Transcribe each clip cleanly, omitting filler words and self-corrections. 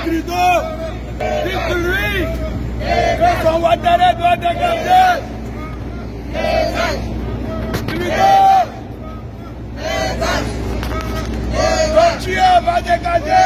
Trudeau, dites-lui que son Ouattara doit dégager. Trudeau, ton tueur va dégager.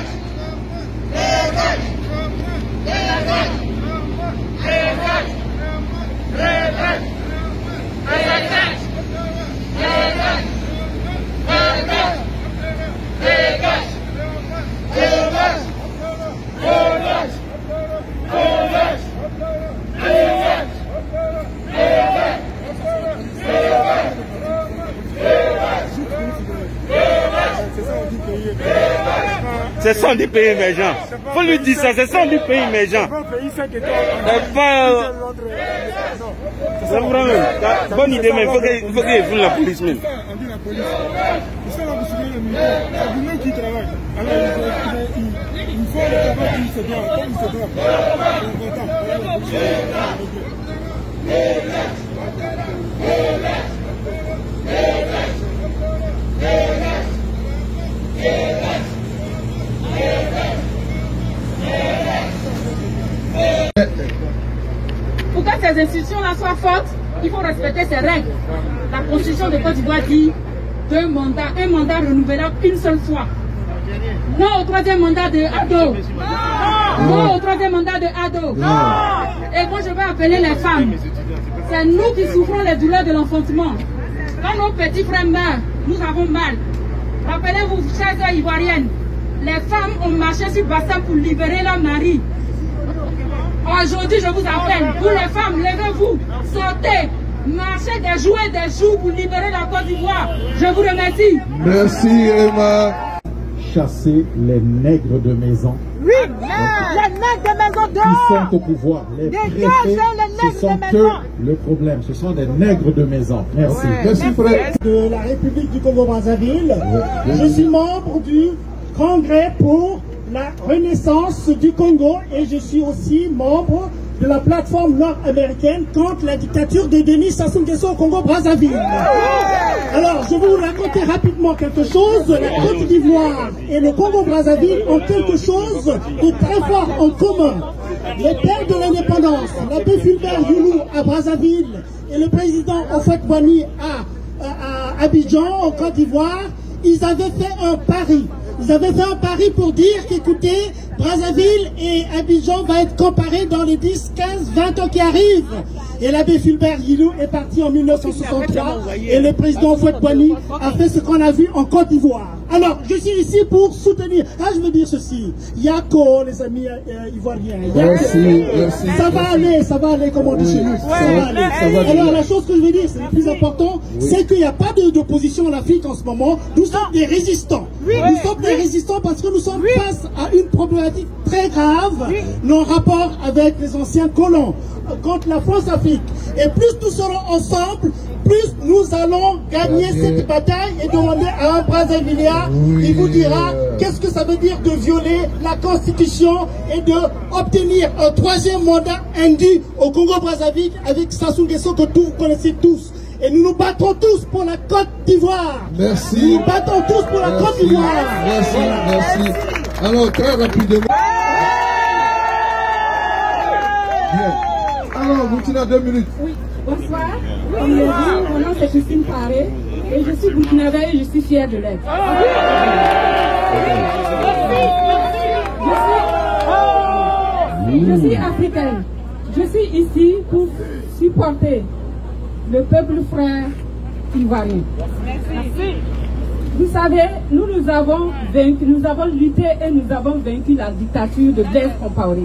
C'est 110 pays émergents. Faut lui dire ça, c'est 110 pays émergents. Bonne idée, mais il faut qu'il foule la police même. On dit la police. Ils sont là pour soulever le micro. C'est vous qui travaillent. Alors il faut le travail qui se doit. Comme il se doit. Pour que ces institutions-là soient fortes, il faut respecter ces règles. La Constitution de Côte d'Ivoire dit un mandat renouvelable une seule fois. Non au troisième mandat de Ado. Non au troisième mandat de Ado. Et moi je vais appeler les femmes. C'est nous qui souffrons les douleurs de l'enfantement. Quand nos petits frères meurent, nous avons mal. Rappelez-vous, chères sœurs ivoiriennes, les femmes ont marché sur Bassa pour libérer leur mari. Aujourd'hui, je vous appelle, vous les femmes, levez-vous, sortez, marchez des jours et des jours pour libérer la Côte d'Ivoire. Je vous remercie. Merci, Emma. Chasser les nègres de maison. Oui, les nègres de maison dehors. Qui sont au pouvoir. Les préfets, ce sont eux le problème. Ce sont des nègres de maison. Merci. Merci, frère. De la République du Congo-Brazzaville. Je suis membre du Congrès pour la renaissance du Congo et je suis aussi membre de la plateforme nord-américaine contre la dictature de Denis Sassou Nguesso au Congo-Brazzaville. Alors, je vais vous raconter rapidement quelque chose. La Côte d'Ivoire et le Congo-Brazzaville ont quelque chose de très fort en commun. Les pères de l'indépendance, l'abbé Fulbert Youlou à Brazzaville et le président Houphouët-Boigny à Abidjan, en Côte d'Ivoire, ils avaient fait un pari. Ils avaient fait un pari pour dire qu'écoutez, Brazzaville et Abidjan va être comparés dans les 10, 15, 20 ans qui arrivent. Et l'abbé Fulbert Youlou est parti en 1963 et le président Houphouët-Boigny a fait ce qu'on a vu en Côte d'Ivoire. Alors, je suis ici pour soutenir. Ah, je veux dire ceci. Yako, les amis ivoiriens. Merci. Ça va aller comme on dit chez nous. Ça va aller. Alors, la chose que je veux dire, c'est le plus important, c'est qu'il n'y a pas d'opposition en Afrique en ce moment. Nous sommes des résistants. Nous sommes des résistants parce que nous sommes face à une problématique très grave, nos rapports avec les anciens colons, contre la France-Afrique. Et plus nous serons ensemble, plus nous allons gagner cette bataille et demander à un Brazzavillien, il vous dira qu'est-ce que ça veut dire de violer la Constitution et d'obtenir un troisième mandat indu au Congo-Brazzaville avec Sassou Nguesso que vous connaissez tous. Et nous nous battons tous pour la Côte d'Ivoire. Merci. Nous nous battons tous pour la Côte d'Ivoire. Merci. Alors, très rapidement. Bien. Alors, Burkina, 2 minutes. Oui, bonsoir. Comme le dit, mon nom c'est Christine Paré et je suis burkinabé et je suis fière de l'être. Je suis africaine. Je suis ici pour supporter le peuple frère ivoirien. Merci. Vous savez, nous avons vaincu, nous avons lutté et nous avons vaincu la dictature de Blaise Compaoré.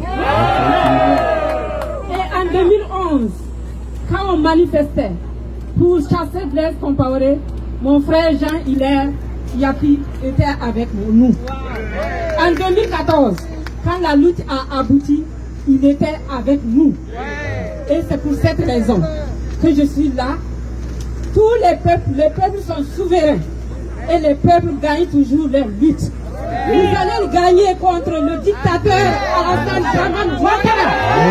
Et en 2011, quand on manifestait pour chasser Blaise Compaoré, mon frère Jean-Hilaire Yapi était avec nous. En 2014, quand la lutte a abouti, il était avec nous. Et c'est pour cette raison que je suis là. Tous les peuples sont souverains. Et les peuples gagnent toujours leur lutte. Vous allez gagner contre le dictateur Alassane Dramane Ouattara.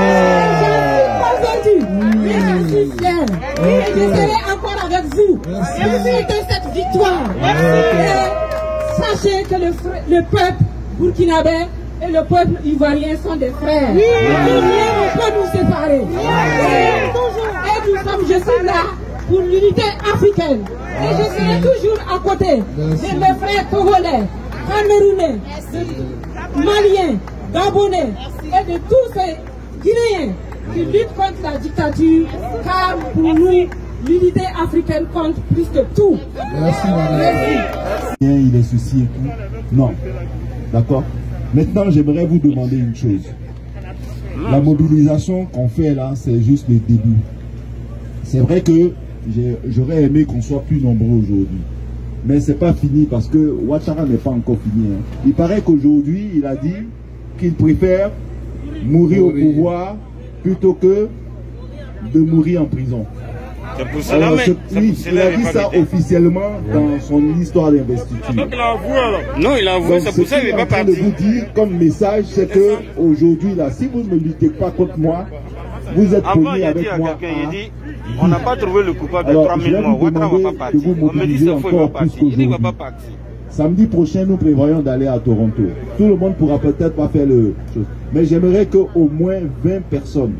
Je suis convaincu. Et je suis fier. Et je serai encore avec vous. Pour fêter cette victoire. Et sachez que le peuple burkinabé et le peuple ivoirien sont des frères. Oui. Rien ne peut nous séparer. Et je suis là pour l'unité africaine. Et je serai toujours à côté de mes frères togolais, camerounais, maliens, gabonais et de tous ces Guinéens qui luttent contre la dictature, car pour nous, l'unité africaine compte plus que tout. Merci, madame. Il est ceci et tout. Non. D'accord. Maintenant, j'aimerais vous demander une chose. La mobilisation qu'on fait là, c'est juste le début. C'est vrai que j'aurais aimé qu'on soit plus nombreux aujourd'hui. Mais c'est pas fini parce que Ouattara n'est pas encore fini. Hein. Il paraît qu'aujourd'hui, il a dit qu'il préfère mourir au pouvoir plutôt que de mourir en prison. C'est pour cela, oui, il a dit ça officiellement dans son histoire d'investiture. Donc il a avoué alors. Non, il a avoué, c'est pour ça qu'il n'est pas parti. Ce que je vous dire comme message, c'est que aujourd'hui là, si vous ne luttez pas contre moi, vous êtes pogné avec moi. Il dit, on n'a pas trouvé le coupable de 3000 morts. Ouattara ne va pas partir. On me dit qu'il ne va pas partir. Il ne va pas partir. Samedi prochain, nous prévoyons d'aller à Toronto. Tout le monde pourra peut-être pas faire le chose. Mais j'aimerais qu'au moins 20 personnes,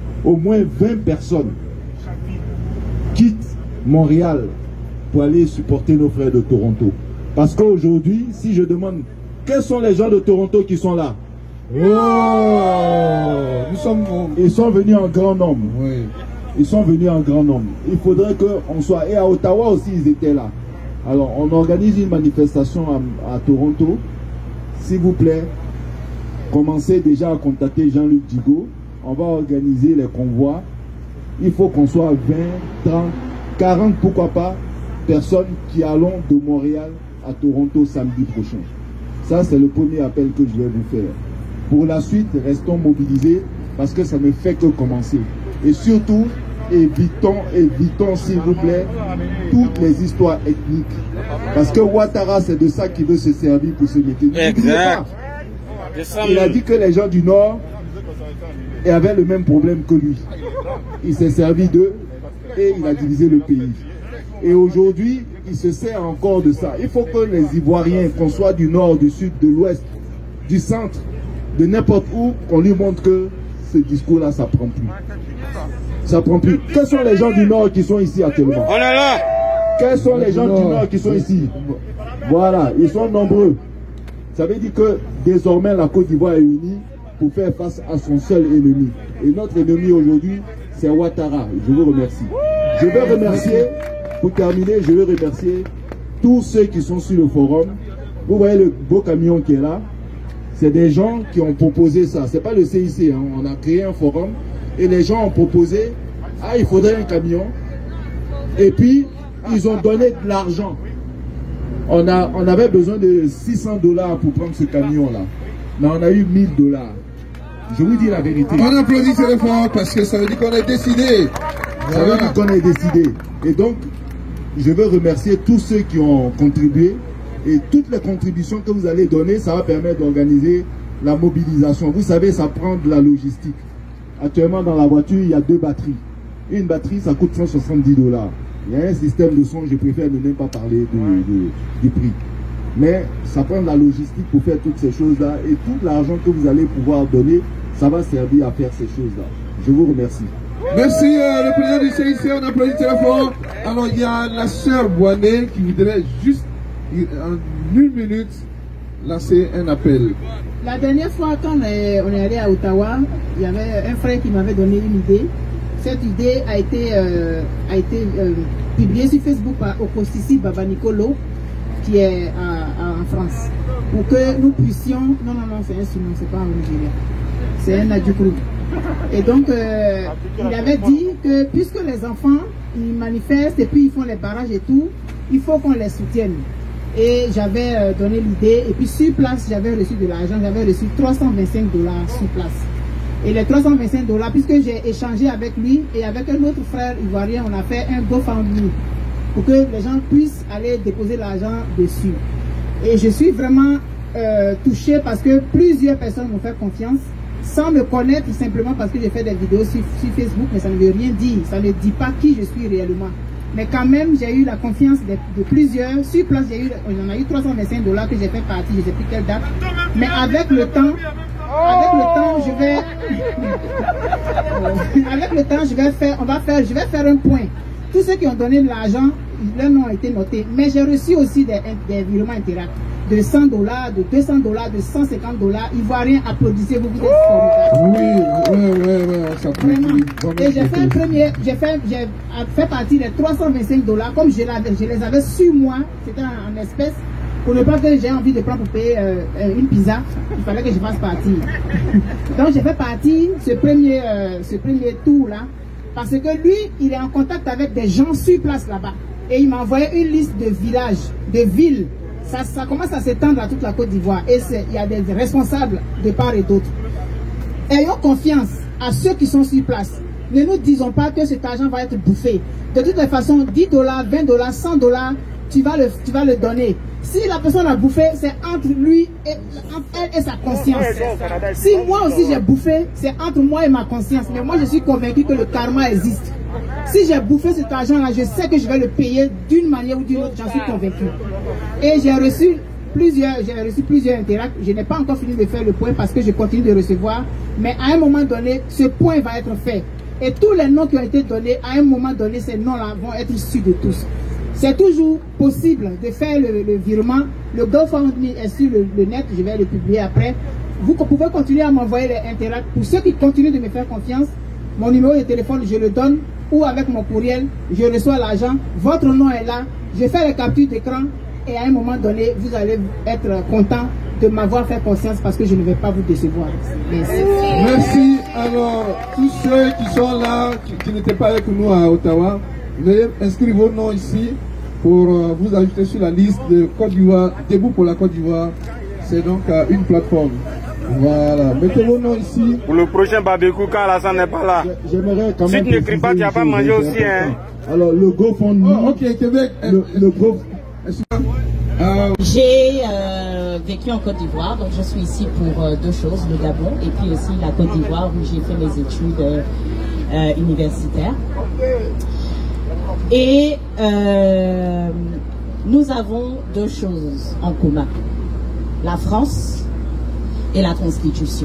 quittent Montréal pour aller supporter nos frères de Toronto. Parce qu'aujourd'hui, si je demande, quels sont les gens de Toronto qui sont là? Ils sont venus en grand nombre. Oui. Ils sont venus en grand nombre. Il faudrait qu'on soit... Et à Ottawa aussi, ils étaient là. Alors, on organise une manifestation à Toronto. S'il vous plaît, commencez déjà à contacter Jean-Luc Digo. On va organiser les convois. Il faut qu'on soit 20, 30, 40, pourquoi pas, personnes qui allons de Montréal à Toronto samedi prochain. Ça, c'est le premier appel que je vais vous faire. Pour la suite, restons mobilisés parce que ça ne fait que commencer. Et surtout, évitons s'il vous plaît, toutes les histoires ethniques. Parce que Ouattara, c'est de ça qu'il veut se servir pour se mettre. Exact. Il a dit que les gens du Nord avaient le même problème que lui. Il s'est servi d'eux et il a divisé le pays. Et aujourd'hui, il se sert encore de ça. Il faut que les Ivoiriens, qu'on soit du Nord, du Sud, de l'Ouest, du Centre, de n'importe où, qu'on lui montre que ce discours-là, ça prend plus. Ça prend plus. Quels sont les gens du Nord qui sont ici actuellement? Oh là là! Quels sont les gens du Nord qui sont ici? Voilà, ils sont nombreux. Ça veut dire que désormais la Côte d'Ivoire est unie pour faire face à son seul ennemi. Et notre ennemi aujourd'hui, c'est Ouattara. Je vous remercie. Je vais remercier, pour terminer, je vais remercier tous ceux qui sont sur le forum. Vous voyez le beau camion qui est là. C'est des gens qui ont proposé ça. C'est pas le CIC, hein. On a créé un forum et les gens ont proposé, ah, il faudrait un camion. Et puis, ils ont donné de l'argent. On avait besoin de $600 pour prendre ce camion-là. Mais on a eu $1000. Je vous dis la vérité. On applaudit très fort parce que ça veut dire qu'on est décidé. Ça veut dire qu'on est décidé. Et donc, je veux remercier tous ceux qui ont contribué. Et toutes les contributions que vous allez donner, ça va permettre d'organiser la mobilisation. Vous savez, ça prend de la logistique. Actuellement, dans la voiture, il y a 2 batteries. Une batterie, ça coûte $170. Il y a un système de son, je préfère ne même pas parler du prix. Mais ça prend de la logistique pour faire toutes ces choses-là. Et tout l'argent que vous allez pouvoir donner, ça va servir à faire ces choses-là. Je vous remercie. Merci le président du CIC, on applaudit très fort. Alors il y a la sœur Boinet qui voudrait juste en 1 minute lancer un appel. La dernière fois quand on est allé à Ottawa, il y avait un frère qui m'avait donné une idée. Cette idée a été publiée sur Facebook par Okosisi Baba Nicolo, qui est en France, pour que nous puissions... Non, c'est un Simon, c'est pas un Nigeria. C'est un Adjoukrou. Et donc, il avait dit que puisque les enfants, ils manifestent et puis ils font les barrages et tout, il faut qu'on les soutienne. Et j'avais donné l'idée, et puis sur place, j'avais reçu de l'argent, j'avais reçu $325 sur place. Et les $325, puisque j'ai échangé avec lui et avec un autre frère ivoirien, on a fait un GoFundMe pour que les gens puissent aller déposer l'argent dessus. Et je suis vraiment touchée parce que plusieurs personnes m'ont fait confiance sans me connaître, simplement parce que j'ai fait des vidéos sur Facebook, mais ça ne veut rien dire. Ça ne dit pas qui je suis réellement. Mais quand même, j'ai eu la confiance de plusieurs. Sur place, on a eu $325 que j'ai fait partie, je ne sais plus quelle date. Mais avec le temps, je vais faire un point. Tous ceux qui ont donné de l'argent, leurs noms ont été notés. Mais j'ai reçu aussi des virements Interact de $100, de $200, de $150. Ivoiriens, applaudissez-vous, vous êtes formidables. Oui, ça peut. Et j'ai fait partie des $325, comme je les avais sur moi, c'était en espèces. Pour ne pas que j'ai envie de prendre pour payer une pizza, il fallait que je fasse partie. Donc j'ai fait partie ce premier tour-là, parce que lui, il est en contact avec des gens sur place là-bas. Et il m'a envoyé une liste de villages, de villes. Ça commence à s'étendre à toute la Côte d'Ivoire. Et il y a des responsables de part et d'autre. Ayons confiance à ceux qui sont sur place. Ne nous disons pas que cet argent va être bouffé. De toute façon, $10, $20, $100, tu vas le donner. Si la personne a bouffé, c'est entre lui et elle et sa conscience. Si moi aussi j'ai bouffé, c'est entre moi et ma conscience. Mais moi je suis convaincu que le karma existe. Si j'ai bouffé cet argent-là, je sais que je vais le payer d'une manière ou d'une autre, j'en suis convaincu. Et j'ai reçu plusieurs interacts. Je n'ai pas encore fini de faire le point parce que je continue de recevoir. Mais à un moment donné, ce point va être fait. Et tous les noms qui ont été donnés, à un moment donné, ces noms-là vont être issus de tous. C'est toujours possible de faire le virement. Le GoFundMe est sur le net, je vais le publier après. Vous pouvez continuer à m'envoyer les interacts. Pour ceux qui continuent de me faire confiance, mon numéro de téléphone, je le donne, ou avec mon courriel, je reçois l'argent. Votre nom est là, je fais les captures d'écran et à un moment donné, vous allez être content de m'avoir fait confiance parce que je ne vais pas vous décevoir. Merci. Merci. Alors, tous ceux qui sont là, qui n'étaient pas avec nous à Ottawa, veuillez inscrire vos noms ici pour vous ajouter sur la liste de Côte d'Ivoire, Debout pour la Côte d'Ivoire. C'est donc une plateforme. Voilà, mettez vos noms ici. Pour le prochain barbecue, quand Alassane n'est pas là. J'aimerais quand même. Si tu ne cries pas, tu n'as pas mangé aussi. Hein. Alors, le GoFundMe. Oh, ok, Québec. J'ai vécu en Côte d'Ivoire, donc je suis ici pour deux choses, le Gabon et puis aussi la Côte d'Ivoire où j'ai fait mes études universitaires. Et nous avons deux choses en commun, la France et la Constitution.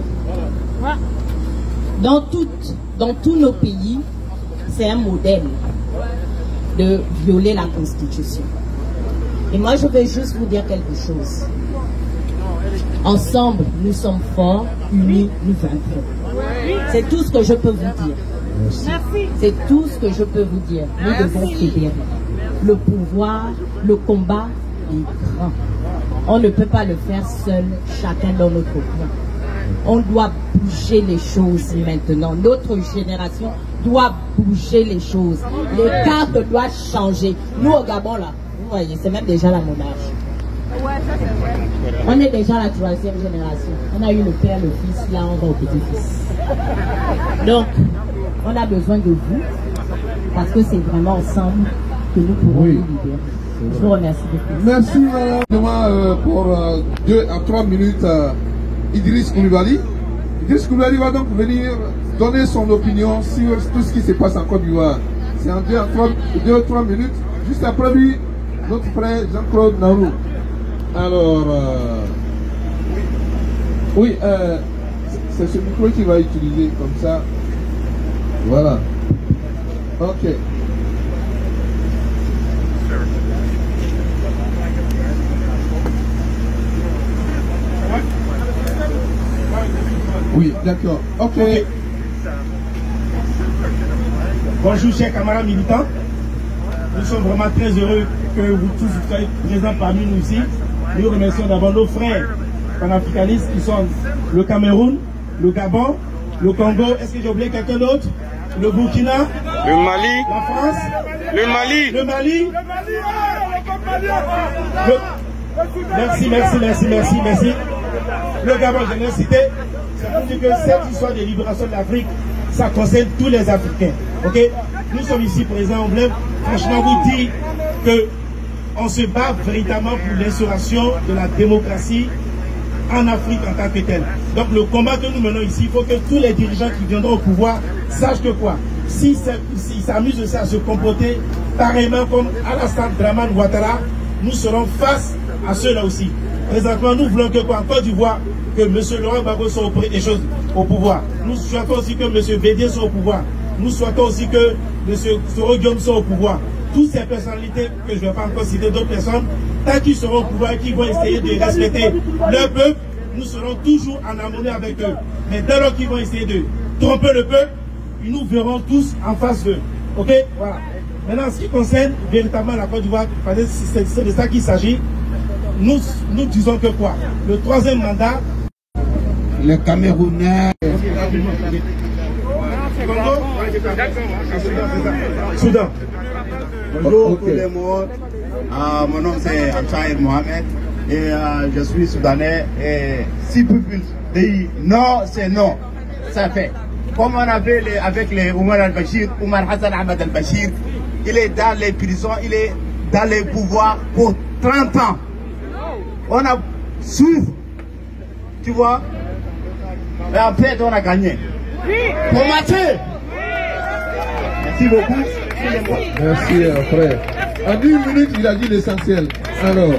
Dans tous nos pays, c'est un modèle de violer la Constitution. Et moi, je vais juste vous dire quelque chose. Ensemble, nous sommes forts, unis, nous vaincrons. C'est tout ce que je peux vous dire. C'est tout ce que je peux vous dire. Nous devons fédérer. Le pouvoir, le combat est grand. On ne peut pas le faire seul, chacun dans notre coin. On doit bouger les choses maintenant. Notre génération doit bouger les choses. Les cartes doivent changer. Nous au Gabon là, vous voyez, c'est même déjà la monarchie. On est déjà la troisième génération. On a eu le père, le fils, là on va au petit-fils. Donc, on a besoin de vous, parce que c'est vraiment ensemble que nous pourrons nous libérer. Je vous remercie beaucoup. Merci madame. Pour 2 à 3 minutes, Idriss Koulibaly. Idriss Koulibaly va donc venir donner son opinion sur tout ce qui se passe en Côte d'Ivoire. C'est en 2 à 3 minutes. Juste après lui, notre frère Jean-Claude Narou. Alors, oui, c'est ce micro qu'il va utiliser comme ça. Voilà. Ok. Oui, d'accord. Ok. Bonjour chers camarades militants. Nous sommes vraiment très heureux que vous tous soyez présents parmi nous ici. Nous remercions d'abord nos frères panafricanistes qui sont le Cameroun, le Gabon, le Congo. Est-ce que j'ai oublié quelqu'un d'autre? Le Burkina, le Mali, la France, le Mali, Merci. Le Gabon, je l'ai cité. C'est pour dire que cette histoire de libération de l'Afrique, ça concerne tous les Africains. Ok? Nous sommes ici présents, on voulait franchement vous dire que on se bat véritablement pour l'instauration de la démocratie en Afrique en tant que telle. Donc le combat que nous menons ici, il faut que tous les dirigeants qui viendront au pouvoir sachent que quoi, s'ils s'amusent aussi à se comporter pareillement comme Alassane Dramane Ouattara, nous serons face à ceux-là aussi. Présentement, nous voulons que en Côte d'Ivoire, que M. Laurent Gbagbo soit au pouvoir. Nous souhaitons aussi que M. Bédié soit au pouvoir. Nous souhaitons aussi que M. Soro Guillaume soit au pouvoir. Toutes ces personnalités, que je ne vais pas encore citer d'autres personnes, tant qu'ils seront au pouvoir et qu'ils vont essayer de respecter leur peuple, nous serons toujours en harmonie avec eux. Mais dès lors qu'ils vont essayer de tromper le peuple, nous verrons tous en face d'eux. Ok? Voilà. Maintenant, en ce qui concerne véritablement la Côte d'Ivoire, c'est de ça qu'il s'agit. Nous disons que quoi? Le troisième mandat, les Camerounais. Soudan. Bonjour tout le monde. Mon nom c'est Amchaïr Mohamed et je suis soudanais. Et si people disent non, c'est non. Ça fait. Comme on avait avec les Omar al-Bashir, Omar Hassan Ahmed al-Bashir, il est dans les prisons, il est dans les pouvoirs pour 30 ans. On a souffert, tu vois, mais en fait on a gagné. Pour marcher. Merci beaucoup. Merci frère. En 10 minutes, il a dit l'essentiel. Alors.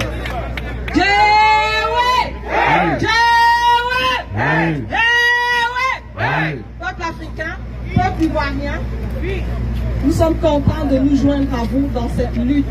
Peuple africain, peuple ivoirien, nous sommes contents de nous joindre à vous dans cette lutte.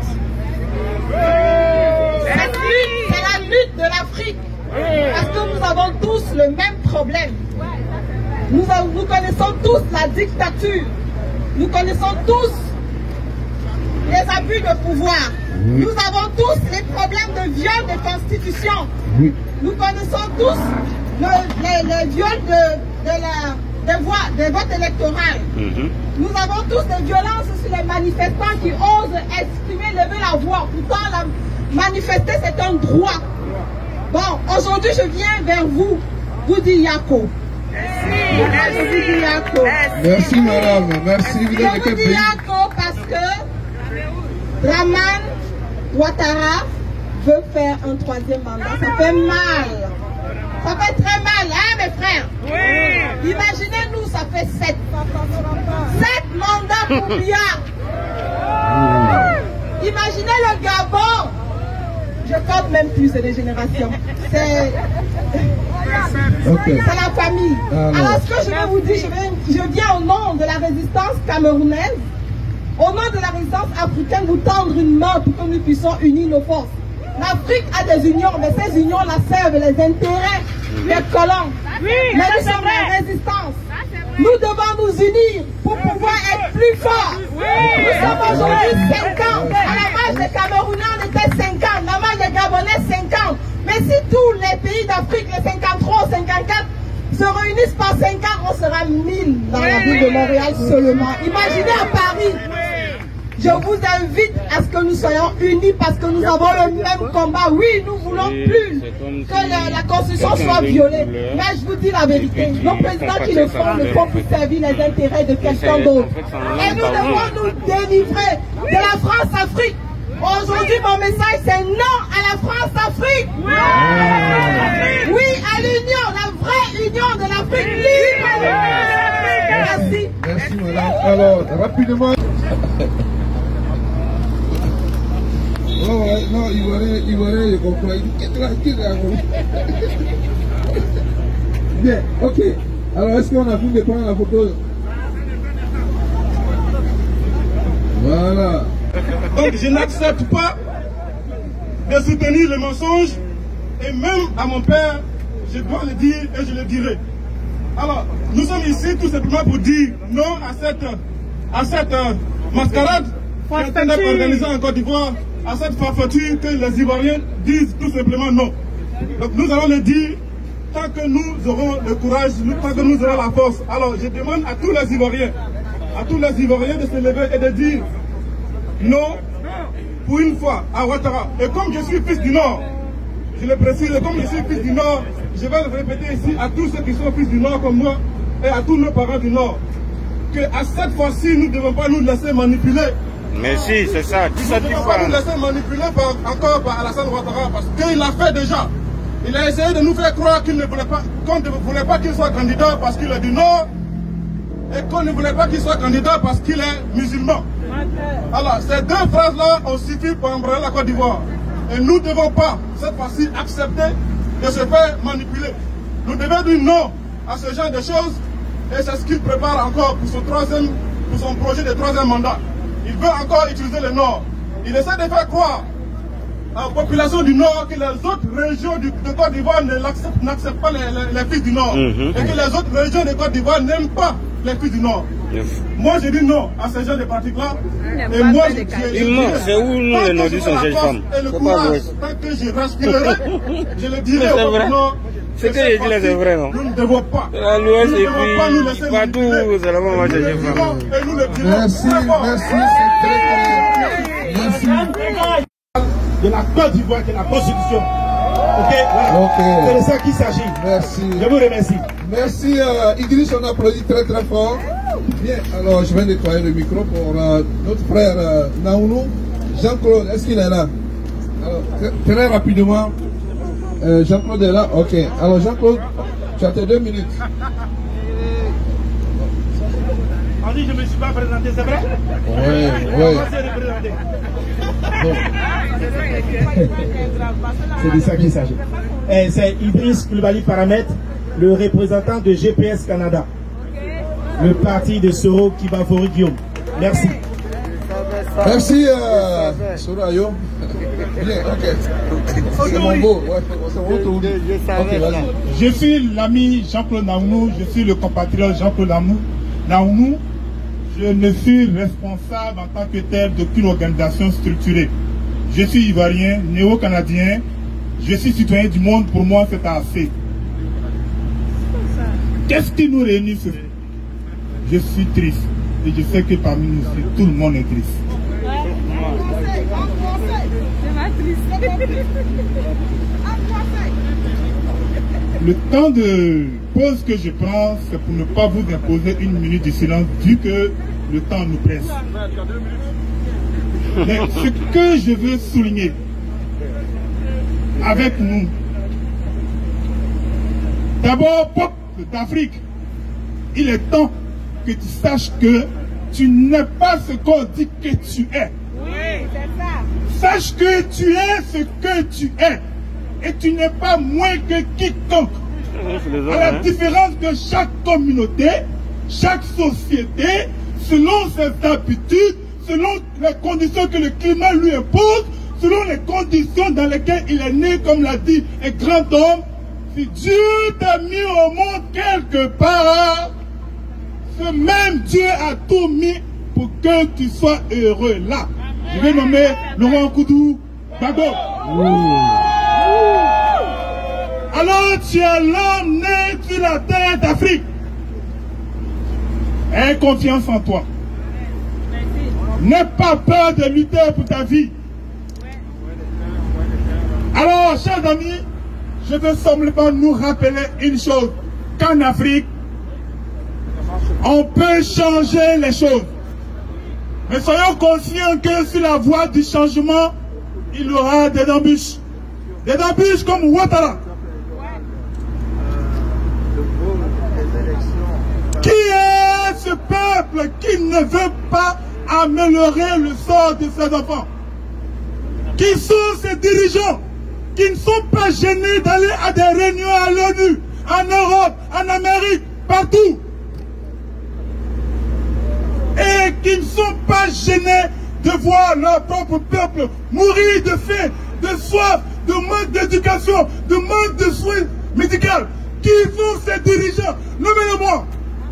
Cette lutte, c'est la lutte de l'Afrique. Parce que nous avons tous le même problème. Nous connaissons tous la dictature. Nous connaissons tous les abus de pouvoir. Nous avons tous les problèmes de viol de constitution. Nous connaissons tous les viols des votes électoraux. Nous avons tous des violences sur les manifestants qui osent exprimer, lever la voix. Pourtant, manifester, c'est un droit. Bon, aujourd'hui, je viens vers vous, vous dire Yako. Merci madame, merci. Je vous dis Yako parce que Dramane Ouattara veut faire un troisième mandat. Ça fait mal. Ça fait très mal, hein mes frères? Oui. Imaginez-nous, ça fait 7 mandats pour Biya. Imaginez le Gabon. Je compte même plus, c'est des générations. C'est la famille. Alors ce que je vais vous dire, je viens au nom de la résistance camerounaise, au nom de la résistance africaine, vous tendre une main pour que nous puissions unir nos forces. L'Afrique a des unions, mais ces unions-là servent les intérêts des colons. Mais nous sommes la résistance. Nous devons nous unir pour pouvoir être plus forts. Nous sommes aujourd'hui 50. À la marche des Camerounais, on était 50. La marche des Gabonais, 50. Mais si tous les pays d'Afrique, les 53 ou 54, se réunissent par 50, on sera 1000 dans la ville de Montréal seulement. Imaginez à Paris. Je vous invite à ce que nous soyons unis parce que nous avons le même combat. Oui, nous voulons plus que la Constitution soit violée. Mais je vous dis la vérité. Nos présidents qui le font pour servir les intérêts de quelqu'un d'autre. Et nous devons nous délivrer de la France-Afrique. Aujourd'hui, mon message, c'est non à la France-Afrique. Oui à l'union, la vraie union de l'Afrique libre. Merci. Merci, madame. Alors, rapidement. Oh, ouais, non, Ivoirien, je comprends. Bien, ok. Alors, est-ce qu'on a fini de prendre la photo? Voilà. Donc, je n'accepte pas de soutenir le mensonge. Et même à mon père, je dois le dire et je le dirai. Alors, nous sommes ici tout simplement pour dire non à cette mascarade qui est en train d'être organisée en Côte d'Ivoire, à cette farfature que les Ivoiriens disent tout simplement non. Donc nous allons le dire tant que nous aurons le courage, tant que nous aurons la force. Alors je demande à tous les Ivoiriens de se lever et de dire non pour une fois à Ouattara. Et comme je suis fils du Nord, je le précise, comme je suis fils du Nord, je vais le répéter ici à tous ceux qui sont fils du Nord comme moi et à tous nos parents du Nord, que à cette fois-ci, nous ne devons pas nous laisser manipuler. Mais si, c'est ça. Nous ne devons pas nous laisser manipuler encore par Alassane Ouattara parce qu'il l'a fait déjà. Il a essayé de nous faire croire qu'il ne voulait pas, qu'on ne voulait pas qu'il soit candidat parce qu'il est du Nord. et qu'on ne voulait pas qu'il soit candidat parce qu'il est musulman. Alors, ces deux phrases-là ont suffi pour embrayer la Côte d'Ivoire. Et nous ne devons pas, cette fois-ci, accepter de se faire manipuler. Nous devons dire non à ce genre de choses, et c'est ce qu'il prépare encore pour son projet de troisième mandat. Il veut encore utiliser le Nord. Il essaie de faire croire à la population du Nord que les autres régions de Côte d'Ivoire n'acceptent pas les fils du Nord. Et que les autres régions de Côte d'Ivoire n'aiment pas les fils du Nord. Moi, je dis non à ce genre de pratiques-là. Et moi, c'est où nous, les nordistes, sont jeunes femmes. Et le courage, tant que je respirerai, je le dirai au Nord. Ce que je dis là, c'est vrai, non? Nous ne devons pas. À l'ouest et puis partout, c'est la même chose. Et nous le dirons. Merci, merci, c'est très clair. Merci. De la Côte d'Ivoire, qui est la Constitution. Ok, voilà. C'est de ça qu'il s'agit. Merci. Je vous remercie. Merci Idriss, on applaudit très très fort. Bien, alors je vais nettoyer le micro pour notre frère Naounou. Jean-Claude, est-ce qu'il est là? Alors, très rapidement, Jean-Claude est là? Ok. Alors Jean-Claude, tu as tes 2 minutes. On dit que je ne me suis pas présenté, c'est vrai? Oui. C'est de ça qu'il s'agit. C'est Idriss Koulibaly Paramètre, le représentant de GPS Canada, le parti de Soro Kibafori Guillaume. Merci. Merci Sorayo. Bien, ok. C'est mon beau. Je suis l'ami Jean-Claude Naounou, je suis le compatriote Jean-Claude Naounou. Je ne suis responsable en tant que tel d'aucune organisation structurée. Je suis ivoirien, néo-canadien, je suis citoyen du monde, pour moi c'est assez. Qu'est-ce qui nous réunit ce jour? Je suis triste et je sais que parmi nous, tout le monde est triste. Le temps de pause que je prends, c'est pour ne pas vous imposer 1 minute de silence, vu que le temps nous presse. Mais ce que je veux souligner avec nous, d'abord, peuple d'Afrique, il est temps que tu saches que tu n'es pas ce qu'on dit que tu es. Oui, c'est ça. Sache que tu es ce que tu es. Et tu n'es pas moins que quiconque. À la différence de chaque communauté, chaque société, selon ses habitudes, selon les conditions que le climat lui impose, selon les conditions dans lesquelles il est né, comme l'a dit un grand homme, si Dieu t'a mis au monde quelque part, ce même Dieu a tout mis pour que tu sois heureux là. Je vais nommer Laurent Koudou Bago. Alors tu es l'homme né sur la terre d'Afrique. Aie confiance en toi. N'aie pas peur de lutter pour ta vie. Alors, chers amis, je veux simplement nous rappeler une chose. Qu'en Afrique, on peut changer les choses. Mais soyons conscients que sur la voie du changement, il y aura des embûches. Des embûches comme Ouattara. Qui est ce peuple qui ne veut pas améliorer le sort de ses enfants? Qui sont ces dirigeants qui ne sont pas gênés d'aller à des réunions à l'ONU, en Europe, en Amérique, partout, et qui ne sont pas gênés de voir leur propre peuple mourir de faim, de soif, de manque d'éducation, de manque de soins médicaux? Qui sont ces dirigeants? Nommez-le-moi.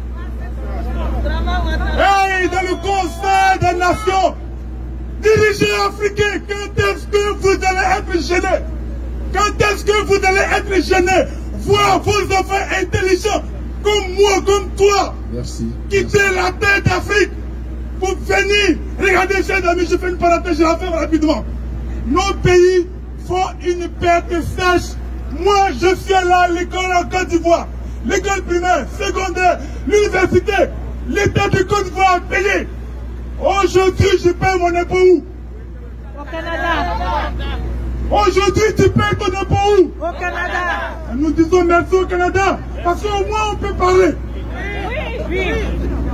Hey, dans le Conseil des Nations, dirigeants africains, quand est-ce que vous allez être gênés? Quand est-ce que vous allez être gênés? Voir vos enfants intelligents, comme moi, comme toi, quitter la terre d'Afrique pour venir. Regardez, chers amis, je fais une parenthèse, je la fais rapidement. Nos pays font une perte sèche. Moi, je suis là à l'école en Côte d'Ivoire. L'école primaire, secondaire, l'université. L'État de Côte d'Ivoire a payé. Aujourd'hui, je paye mon impôt où? Au Canada. Aujourd'hui, tu payes ton impôt où? Au Canada. Nous disons merci au Canada, parce qu'au moins on peut parler. Oui, oui.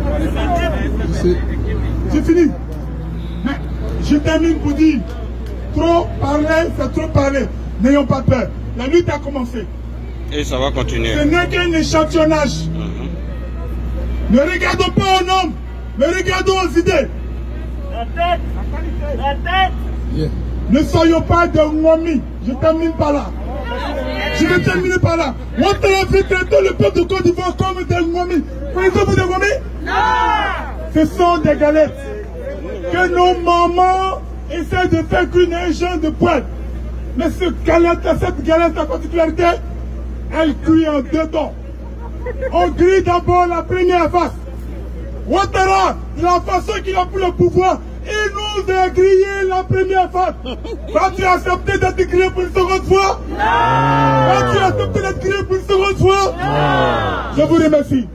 J'ai fini. Mais je termine pour dire, trop parler, c'est trop parler. N'ayons pas peur. La lutte a commencé. Et ça va continuer. Ce n'est qu'un échantillonnage. Ne regardons pas aux noms, mais regardons aux idées. La tête, la tête. Yeah. Ne soyons pas des momies. Je termine par là. Je vais terminer par là. Ouattara fait traiter le peuple de Côte d'Ivoire comme des momies. Connaissez-vous des momies? Non. Ce sont des galettes que nos mamans essaient de faire qu'une échange de poêle. Mais cette galette a particularité, elle cuit en 2 temps. On grille d'abord la première face. Ouattara, de la façon qu'il a pris le pouvoir, il nous a grillé la première face. Vas-tu accepter d'être grillé pour une seconde fois? Non. Vas-tu accepter d'être grillé pour une seconde fois? Non. Je vous remercie.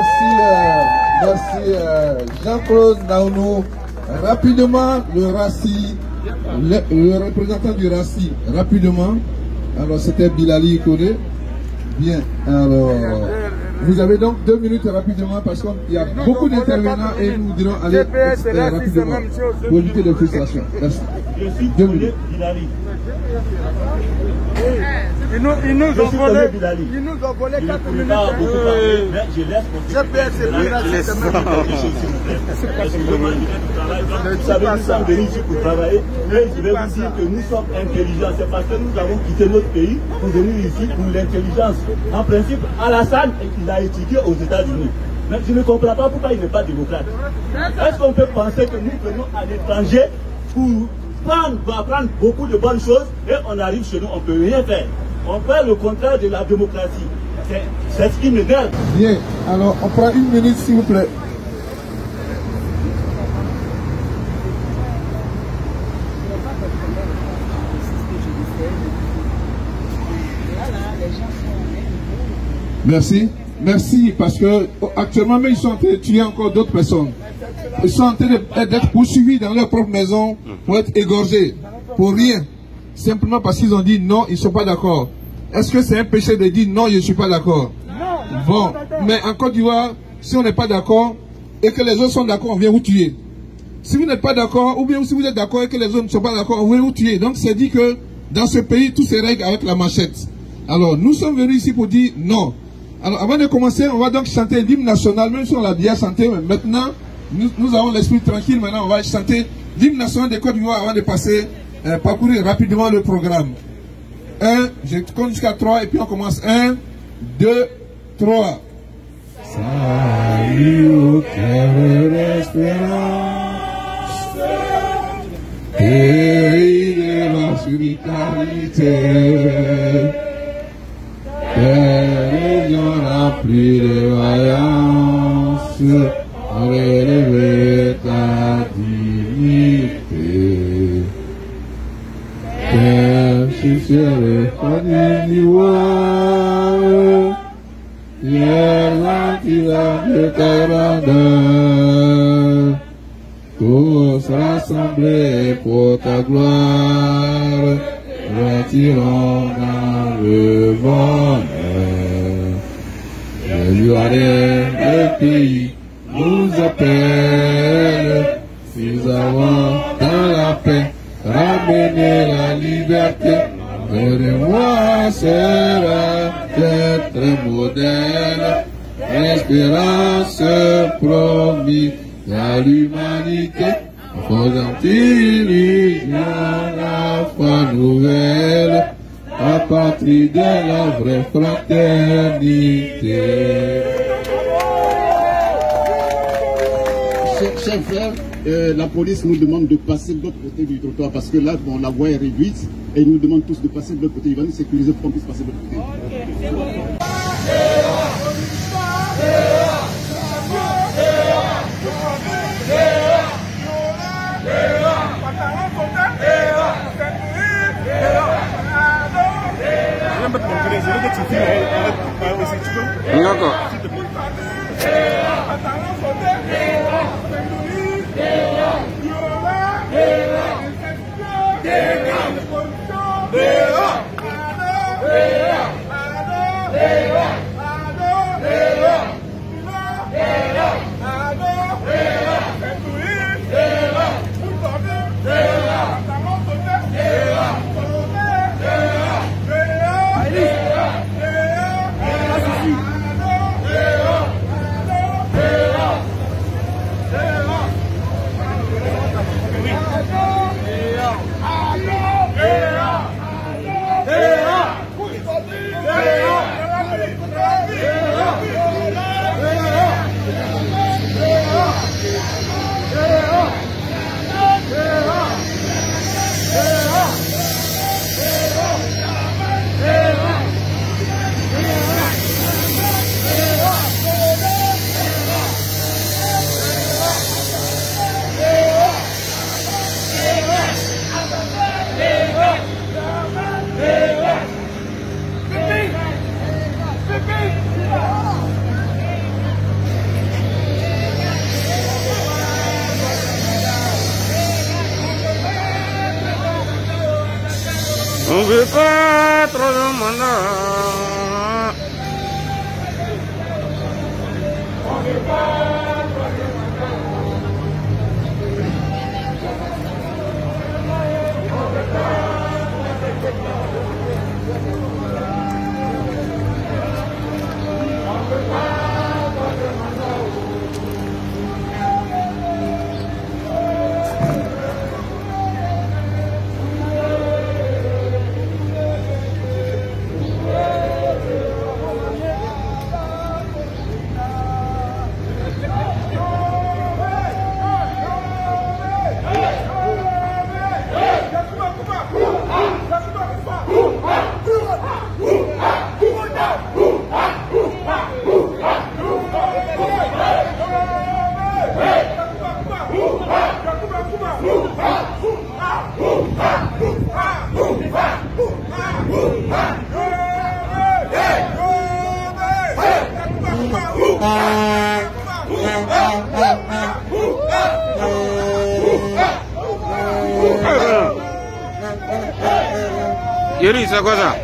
Merci Jean-Claude Naounou. Rapidement, le RACI, le représentant du RACI, rapidement. Alors c'était Bilali Kone. Bien, alors vous avez donc 2 minutes rapidement parce qu'il y a beaucoup d'intervenants et nous dirons aller rapidement pour éviter de frustration. Merci. 2 minutes. Ils nous ont volé 4 minutes. Je laisse vous savez, nous sommes venus ici pour travailler, mais je vais vous dire que nous sommes intelligents. C'est parce que nous avons quitté notre pays pour venir ici pour l'intelligence. En principe, Alassane, il a étudié aux États-Unis. Mais je ne comprends pas pourquoi il n'est pas démocrate. Est-ce qu'on peut penser que nous venons à l'étranger pour apprendre beaucoup de bonnes choses et on arrive chez nous, on ne peut rien faire. On fait le contraire de la démocratie. C'est ce qui me donne. Bien, alors on prend 1 minute s'il vous plaît. Merci. Merci, parce que actuellement, mais ils sont en train de tuer encore d'autres personnes. Ils sont en train d'être poursuivis dans leur propre maison pour être égorgés. Pour rien. Simplement parce qu'ils ont dit non, ils ne sont pas d'accord. Est-ce que c'est un péché de dire non, je ne suis pas d'accord? Bon, mais en Côte d'Ivoire, si on n'est pas d'accord et que les autres sont d'accord, on vient vous tuer. Si vous n'êtes pas d'accord, ou bien si vous êtes d'accord et que les autres ne sont pas d'accord, on vient vous tuer. Donc c'est dit que dans ce pays, tout se règle avec la machette. Alors nous sommes venus ici pour dire non. Alors avant de commencer, on va donc chanter l'hymne national, même si on l'a bien chanté, mais maintenant, nous avons l'esprit tranquille, maintenant on va chanter l'hymne national de Côte d'Ivoire avant de passer, parcourir rapidement le programme. 1, je compte jusqu'à 3 et puis on commence. 1, 2, 3. Salut au cœur de l'espérance, pays de la solidarité. Région remplie de vaillance, relever ta dignité. Terre sur le fond d'ivoire, hier l'antillac de ta grandeur, tous rassemblés pour ta gloire, retirons dans le bonheur. Le Libanais, le pays, nous appelle, nous avons dans la paix ramené la liberté. De moi sera d'être modèle, espérance promise à l'humanité. Faisant illusion la foi nouvelle, à partir de la vraie fraternité. Chers frères, la police nous demande de passer de l'autre côté du trottoir parce que là, bon, la voie est réduite et ils nous demandent tous de passer de l'autre côté. Ils vont nous sécuriser pour qu'on puisse passer de l'autre côté. On veut pas trop de mandat. On veut pas trop de mandat. On veut pas. Yuri, c'est quoi ça?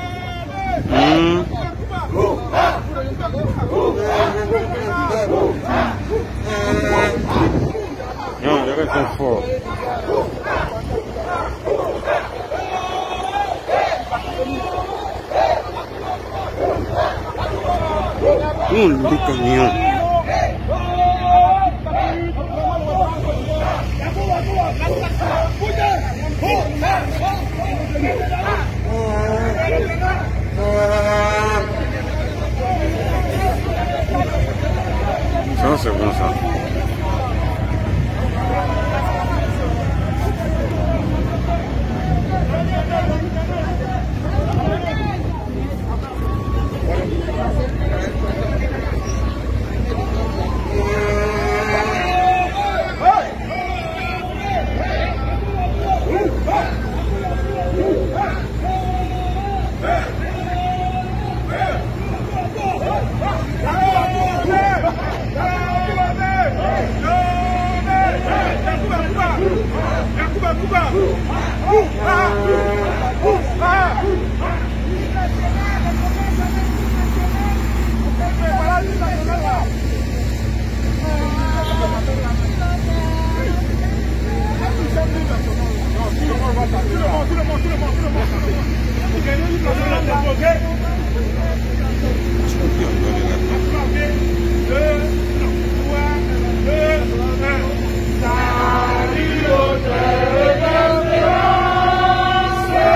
Non, il reste fort. Le camion. Ça, c'est bon ça. Salut,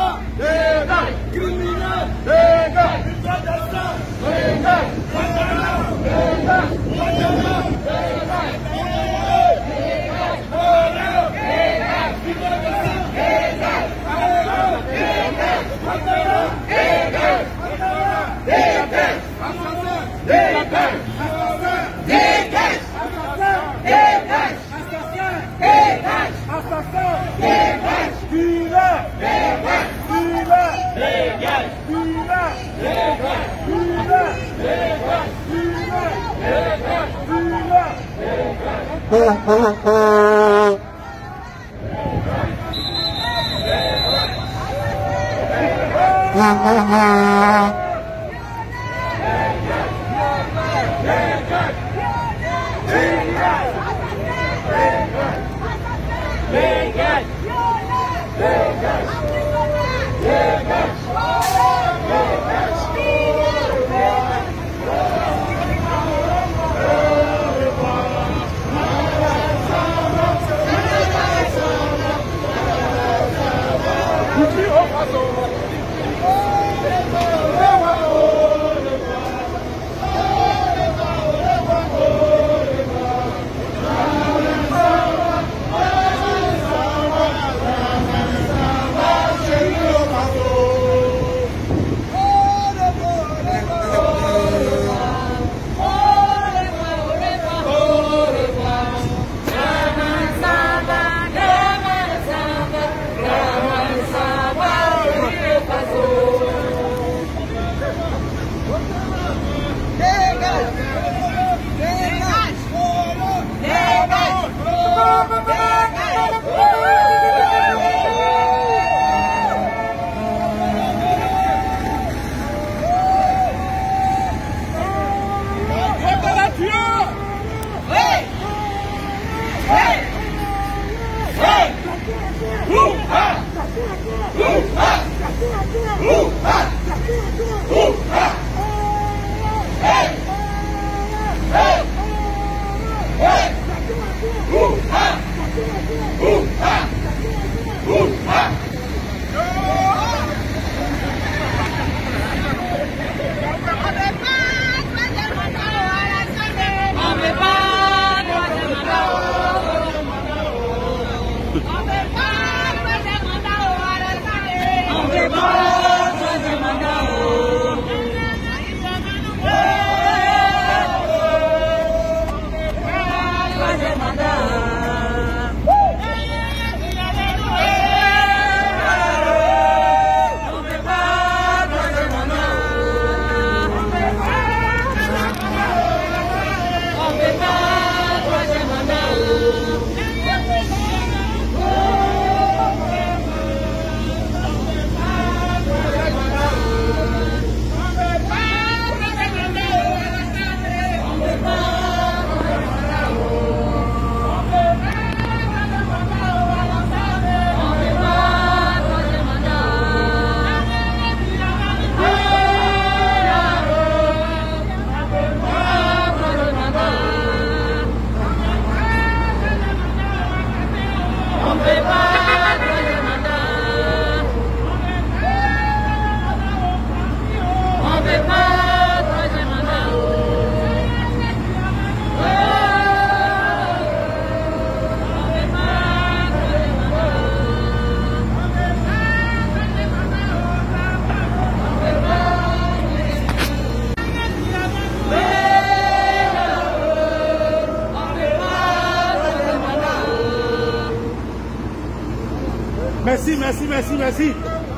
Merci, merci, merci, merci.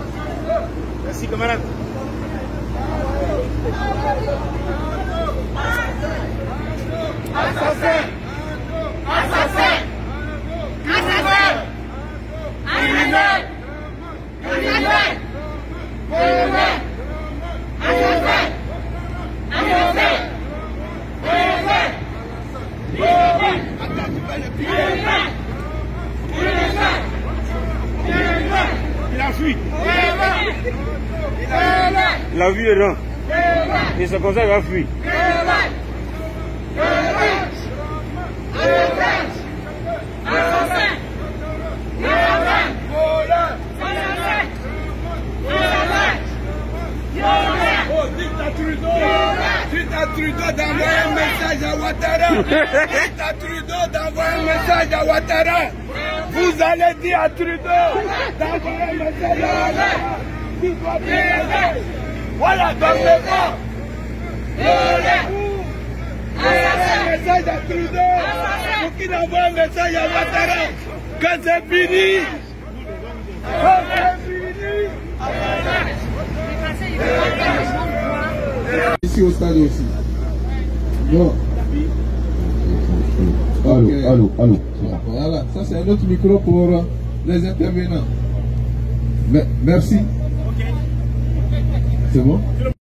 Merci, camarade. Assassin! Assassin! Assassin! Assassin! Assassin! Assassin! Il a fui. La vue est là. Et c'est comme ça qu'il va fuir. Dites à Trudeau d'envoyer un message à Ouattara. Dites à Trudeau d'envoyer un message à Ouattara. Vous allez dire à Trudeau d'envoyer un message à Ouattara. Qui doit bien. Voilà, dormez-moi. Un message à Trudeau pour qu'il envoie un message à Ouattara. Que c'est fini. Ici au stade aussi. Bon. Allô. Voilà, ça c'est un autre micro pour les intervenants. Merci. C'est bon?